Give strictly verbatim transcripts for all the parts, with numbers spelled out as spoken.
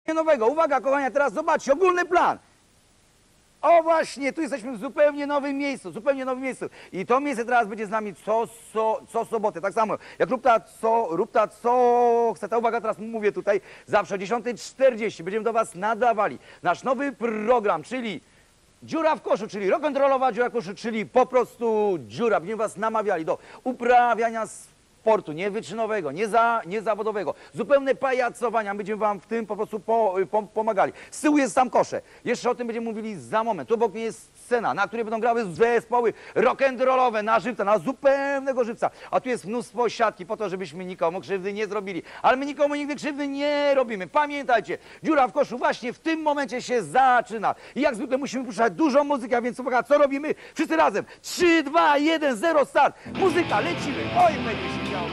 nowego. Uwaga, kochania, teraz zobaczcie, ogólny plan. O właśnie, tu jesteśmy w zupełnie nowym miejscu, zupełnie nowym miejscu. I to miejsce teraz będzie z nami co, co, co sobotę, tak samo jak rób ta co, rób ta co chce. Ta uwaga, teraz mówię tutaj, zawsze o dziesiątej czterdzieści będziemy do was nadawali nasz nowy program, czyli Dziura w koszu, czyli rock'n'rollowa dziura w koszu, czyli po prostu dziura. Będziemy was namawiali do uprawiania sportu niewyczynowego, nieza, niezawodowego, zupełne pajacowania. Będziemy wam w tym po prostu po, po, pomagali. Z tyłu jest sam kosze. Jeszcze o tym będziemy mówili za moment. Tu obok mnie jest scena, na której będą grały zespoły rock'n'rollowe na żywca, na zupełnego żywca. A tu jest mnóstwo siatki po to, żebyśmy nikomu krzywdy nie zrobili. Ale my nikomu nigdy krzywdy nie robimy. Pamiętajcie, dziura w koszu właśnie w tym momencie się zaczyna. I jak zwykle musimy puszczać dużą muzykę, a więc uwaga, co robimy? Wszyscy razem. trzy, dwa, jeden, zero, start. Muzyka, lecimy. Oj, będzie się działo.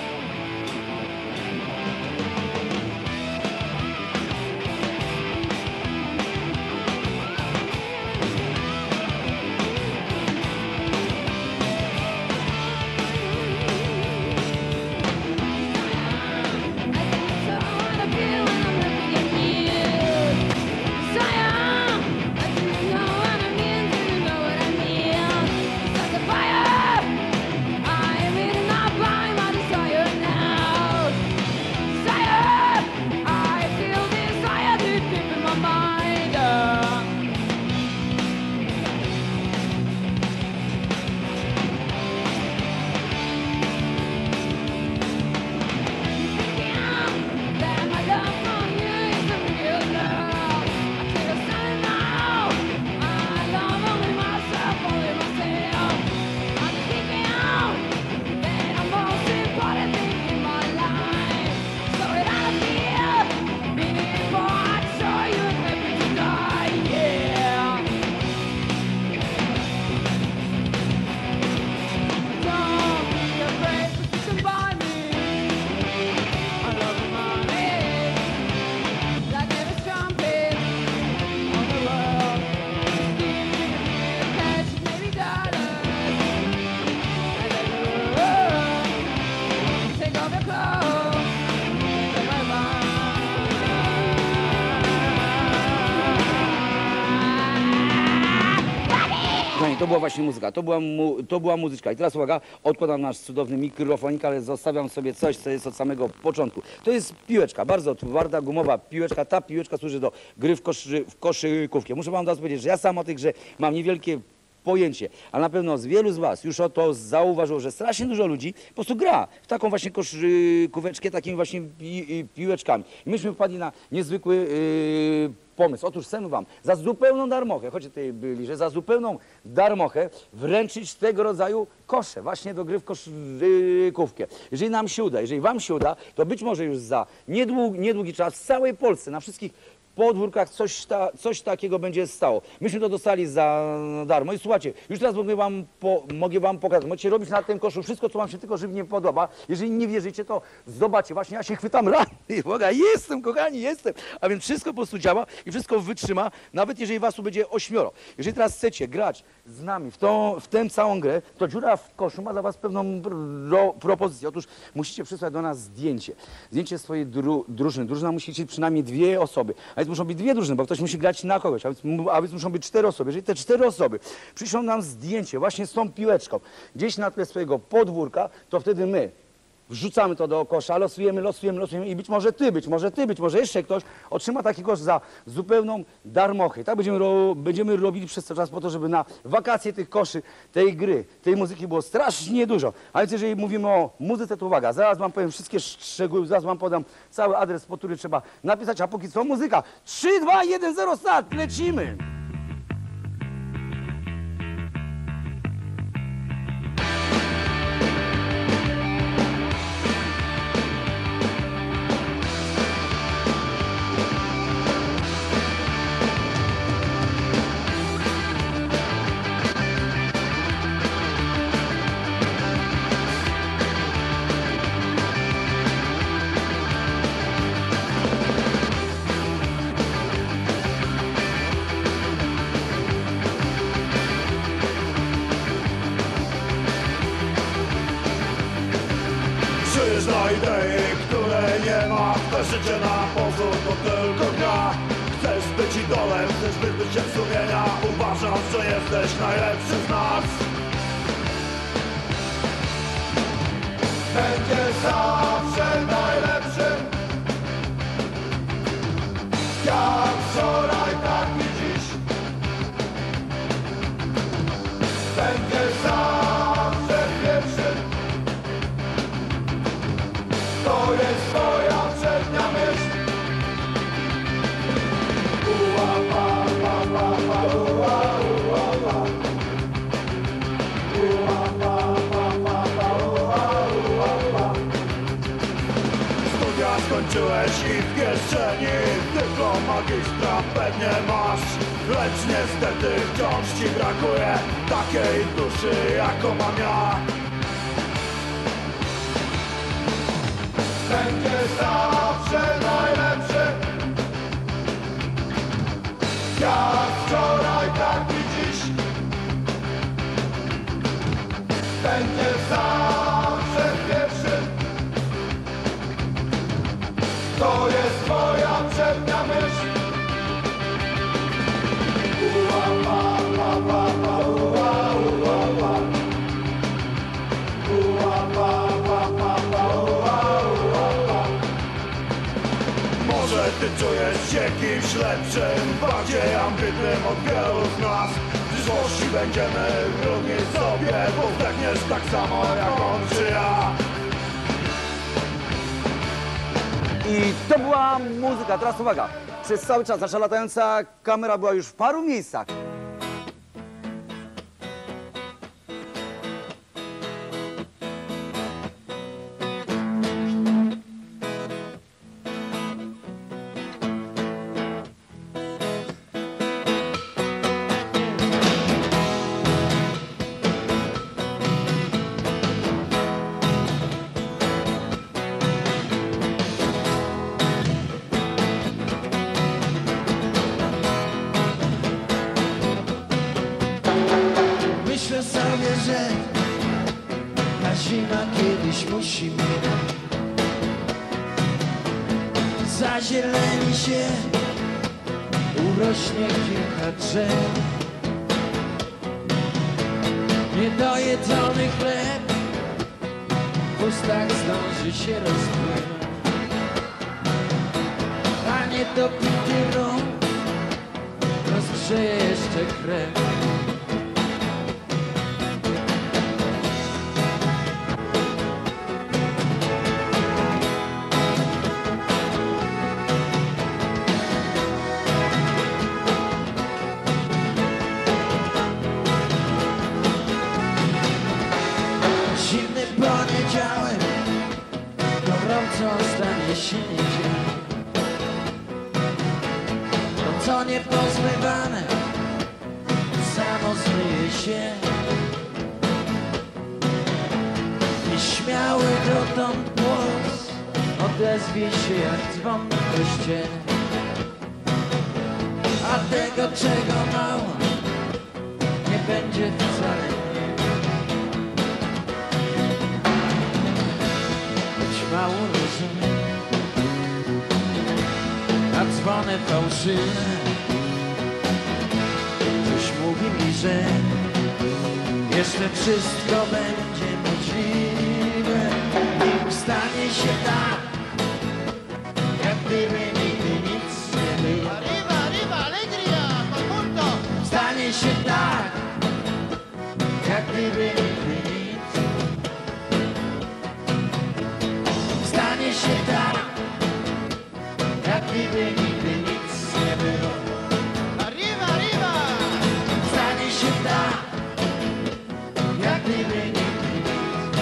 To była właśnie muzyka, to była, mu, to była muzyczka. I teraz uwaga, odkładam nasz cudowny mikrofonik, ale zostawiam sobie coś, co jest od samego początku. To jest piłeczka, bardzo twarda, gumowa piłeczka. Ta piłeczka służy do gry w, koszy, w koszykówkę. Muszę wam teraz powiedzieć, że ja sam o tej grze mam niewielkie pojęcie, a na pewno z wielu z was już o to zauważyło, że strasznie dużo ludzi po prostu gra w taką właśnie koszykóweczkę, takimi właśnie pi piłeczkami. I myśmy wpadli na niezwykły yy, pomysł. Otóż chcemy wam za zupełną darmochę, choć tutaj byli, że za zupełną darmochę wręczyć tego rodzaju kosze właśnie do gry w koszykówkę. Jeżeli nam się uda, jeżeli wam się uda, to być może już za niedługi, niedługi czas w całej Polsce, na wszystkich podwórkach coś, ta, coś takiego będzie stało. Myśmy to dostali za darmo i słuchajcie, już teraz mogę wam, po, mogę wam pokazać, możecie robić na tym koszu wszystko, co wam się tylko żywnie podoba. Jeżeli nie wierzycie, to zobaczcie, właśnie ja się chwytam rany, uwaga, jestem, kochani, jestem, a więc wszystko po prostu działa i wszystko wytrzyma, nawet jeżeli was tu będzie ośmioro. Jeżeli teraz chcecie grać z nami w, tą, w tę całą grę, to dziura w koszu ma dla was pewną pro, propozycję. Otóż musicie przysłać do nas zdjęcie, zdjęcie swojej dru, drużyny. Drużyna musi mieć przynajmniej dwie osoby. A więc muszą być dwie drużyny, bo ktoś musi grać na kogoś, a więc, a więc muszą być cztery osoby. Jeżeli te cztery osoby przyślą nam zdjęcie właśnie z tą piłeczką gdzieś na tle swojego podwórka, to wtedy my wrzucamy to do kosza, losujemy, losujemy, losujemy i być może ty, być może ty, być może jeszcze ktoś otrzyma taki kosz za zupełną darmochę. Tak będziemy, ro, będziemy robili przez cały czas po to, żeby na wakacje tych koszy, tej gry, tej muzyki było strasznie dużo. A więc jeżeli mówimy o muzyce, to uwaga, zaraz wam powiem wszystkie szczegóły, zaraz wam podam cały adres, pod który trzeba napisać, a póki co muzyka. trzy, dwa, jeden, zero, start, lecimy! Przyznaj idei, której nie ma. Te życie na pozór to tylko gra. idolem, chcesz wyzbyć się sumienia. Uważasz, że jesteś najlepszy z nas. Będziesz zawsze najlepszym, jak wczoraj, tak i dziś. Będziesz zawsze pierwszym, to jest twoja przednia myśl. Ua, pa, pa, pa, pa, ua, ua, pa. Ua, pa, pa, pa, pa, ua, ua, pa. Studia skończyłeś i w kieszeni dyplom magistra pewnie masz. Lecz niestety wciąż ci brakuje takiej duszy, jaką mam ja. Będziesz zawsze najlepszy, jak wczoraj, tak i dziś. Będziesz zawsze pierwszy, to jest twoja przednia myśl. Ua, pa, pa, pa, pa, ua, ua, pa. Ua, pa, pa, pa, pa, ua, ua, pa. Może ty czujesz się kimś lepszym, bardziej ambitnym od wielu z nas. W przyszłości będziemy równi sobie, bo zdechniesz tak samo jak on czy ja. I to była muzyka. Teraz uwaga, przez cały czas nasza latająca kamera była już w paru miejscach. Myślę sobie, że ta zima kiedyś musi minąć. Zazieleni się, urośnie kilka drzew. Niedojedzony chleb w ustach zdąży się rozpłynąć. A niedopity rum rozgrzeje jeszcze krew. Zimny poniedziałek, gorąco stanie się niedzielą. To co niepozmywane, samo zmyje się. Nieśmiały dotąd głos odezwie się jak dzwon w kościele. A tego, czego mało, nie będzie wcale. Mało rozumiem, a dzwony fałszywe. Ktoś mówi mi, że jeszcze wszystko będzie możliwe. Nim stanie się tak, jak gdyby nigdy nic nie było. Arriba, arriba, alegría, conjunto. Stanie się tak, jak gdyby nigdy nic. Stanie się tak, jak gdyby nigdy nic nie było. Arriba, arriba. Stanie się tak, jak gdyby nigdy nic.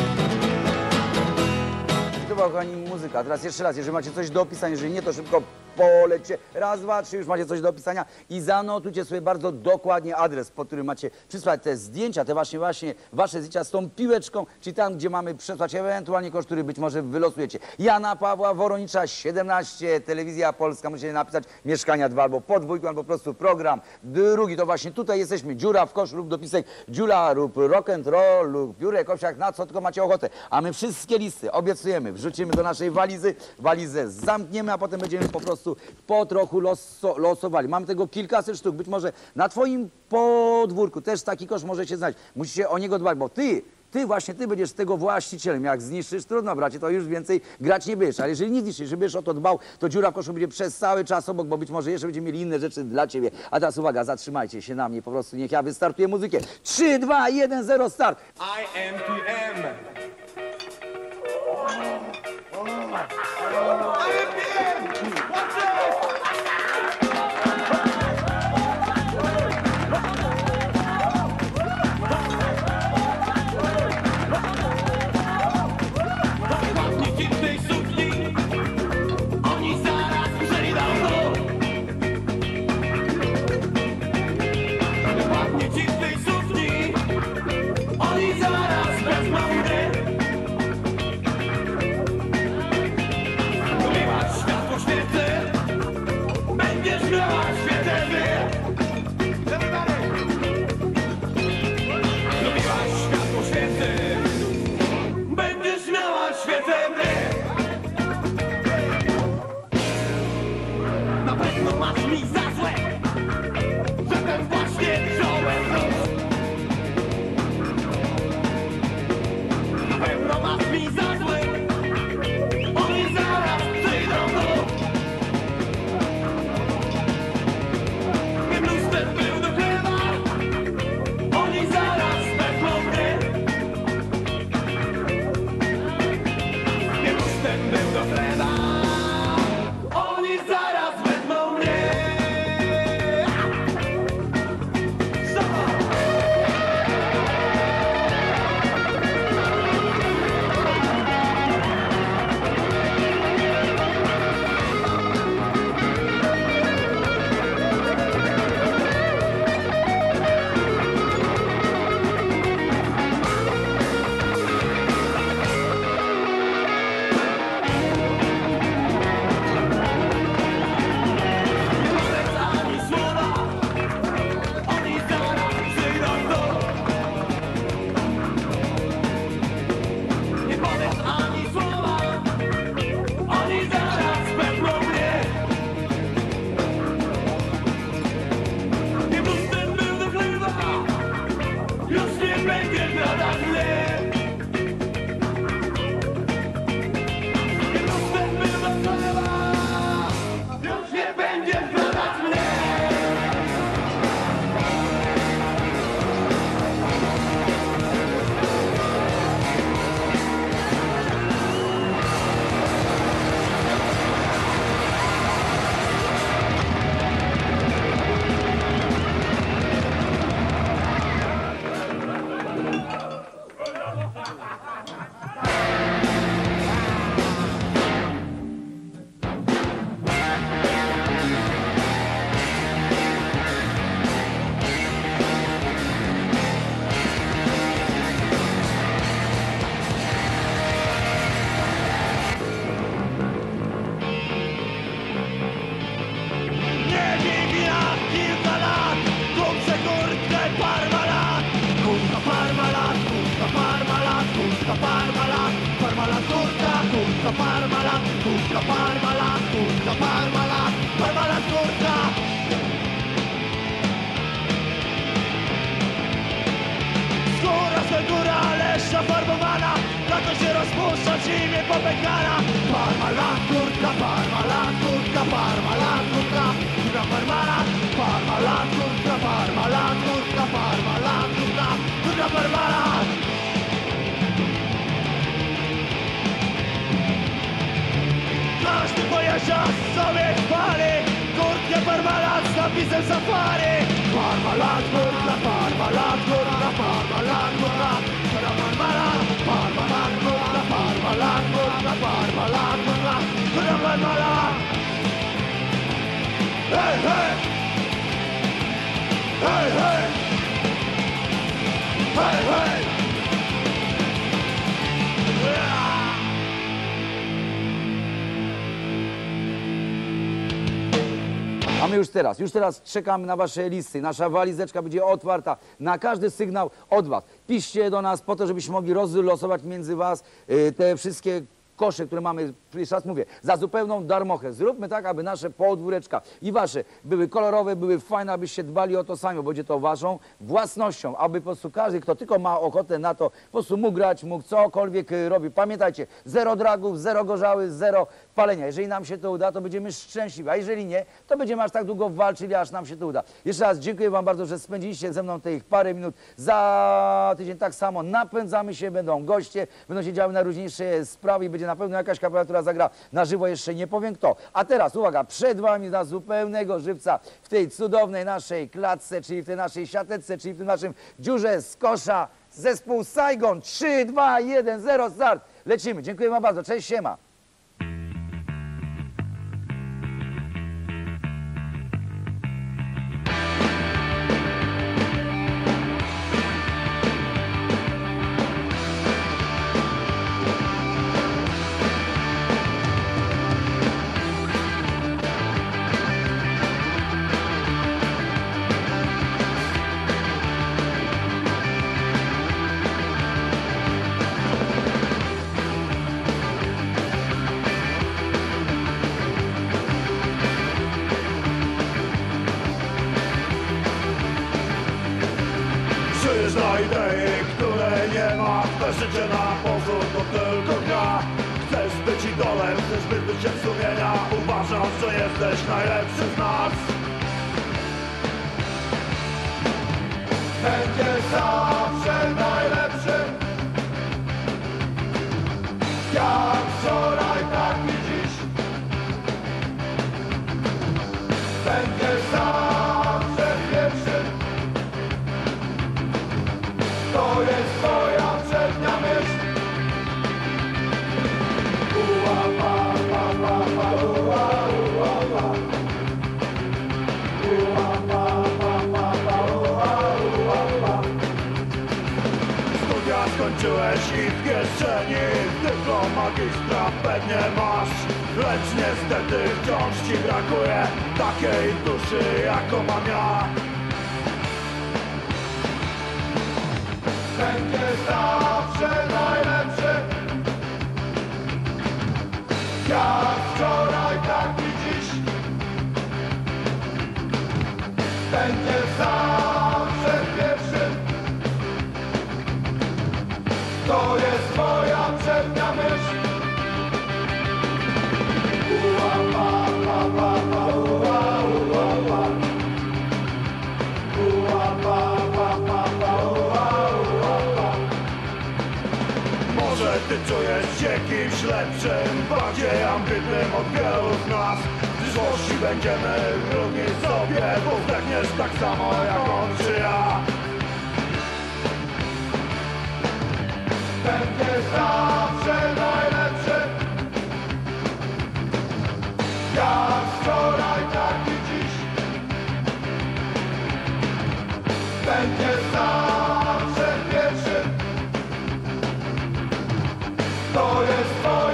To była, kochani, muzyka. Teraz jeszcze raz, jeżeli macie coś do opisania, jeżeli nie, to szybko polecie. Raz, dwa, trzy, już macie coś do opisania i zanotujcie sobie bardzo dokładnie adres, pod którym macie przysłać te zdjęcia, te właśnie, właśnie wasze zdjęcia z tą piłeczką, czyli tam, gdzie mamy przesłać ewentualnie koszt, który być może wylosujecie. Jana Pawła Woronicza, siedemnaście, Telewizja Polska, musicie napisać mieszkania dwa albo podwójką, albo po prostu program drugi, to właśnie tutaj jesteśmy, dziura w kosz lub dopisek, dziura lub rock and roll lub Jurek Owsiak, na co tylko macie ochotę. A my wszystkie listy obiecujemy, wrzucimy do naszej walizy, walizę zamkniemy, a potem będziemy po prostu po trochu loso, losowali. Mamy tego kilkaset sztuk, być może na twoim podwórku też taki kosz możecie znaleźć. Musicie o niego dbać, bo ty Ty właśnie, ty będziesz tego właścicielem. Jak zniszczysz, trudno bracie, to już więcej grać nie będziesz. Ale jeżeli nie zniszczysz, jeżeli będziesz o to dbał, to dziura w koszu będzie przez cały czas obok, bo być może jeszcze będziemy mieli inne rzeczy dla ciebie. A teraz uwaga, zatrzymajcie się na mnie, po prostu niech ja wystartuję muzykę. trzy, dwa, jeden, zero, start! I M P M. A my już teraz, już teraz czekamy na wasze listy. Nasza walizeczka będzie otwarta na każdy sygnał od was. Piszcie do nas po to, żebyśmy mogli rozlosować między was y, te wszystkie kosze, które mamy, jeszcze raz mówię, za zupełną darmochę. Zróbmy tak, aby nasze podwóreczka i wasze były kolorowe, były fajne, abyście dbali o to sami, bo będzie to waszą własnością, aby po prostu każdy, kto tylko ma ochotę na to, po prostu mógł grać, mógł cokolwiek y, robić. Pamiętajcie, zero dragów, zero gorzały, zero palenia. Jeżeli nam się to uda, to będziemy szczęśliwi, a jeżeli nie, to będziemy aż tak długo walczyli, aż nam się to uda. Jeszcze raz dziękuję wam bardzo, że spędziliście ze mną tych parę minut. Za tydzień tak samo napędzamy się, będą goście, będą się działy najróżniejsze sprawy i będzie na pewno jakaś kapela, która zagra na żywo, jeszcze nie powiem kto. A teraz, uwaga, przed wami na zupełnego żywca w tej cudownej naszej klatce, czyli w tej naszej siateczce, czyli w tym naszym dziurze z kosza, zespół Saigon. trzy, dwa, jeden, zero, start. Lecimy. Dziękuję wam bardzo. Cześć, siema. Przyjeżdża idei, której nie ma. Twe życie na pozór to tylko gra. Chcesz być idolem, chcesz być byciem sumienia. Uważasz, że jesteś najlepszy z nas. Będziesz zawsze najlepszy. Jak wczoraj, tak i dziś. Będziesz zawsze pierwszy. To jest twoja przednia myśl. Ua, pa, pa, pa, pa, ua, ua, pa. Ua, pa, pa, pa, pa, ua, ua, pa. Studia skończyłeś i w kieszeni dyplom magistra pewnie masz. Lecz niestety wciąż ci brakuje takiej duszy, jaką mam ja. Będziesz zawsze najlepszy. Jak wczoraj, tak i dziś. Będziesz zawsze pierwszy. To jest twoja przednia myśl. Ua, pa, pa, pa, pa, ua, ua, pa. Ua, pa, pa, pa, pa, ua, ua, pa. Może ty czujesz się kimś lepszym, bardziej ambitnym od wielu z nas. W przyszłości będziemy równi sobie, bo zdechniesz tak samo jak on czy ja. Będziesz zawsze najlepszy. Jak wczoraj, tak i dziś. Będziesz zawsze pierwszy. To jest twoja